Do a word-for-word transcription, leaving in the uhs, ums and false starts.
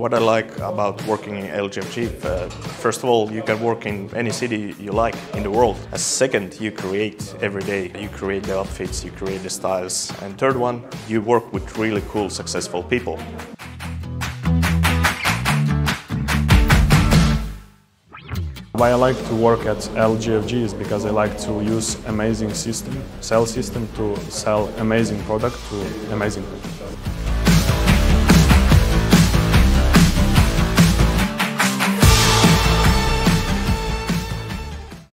What I like about working in L G F G, uh, first of all, you can work in any city you like in the world. As second, you create every day. You create the outfits, you create the styles. And third one, you work with really cool, successful people. Why I like to work at L G F G is because I like to use amazing system, sell system to sell amazing product to amazing people.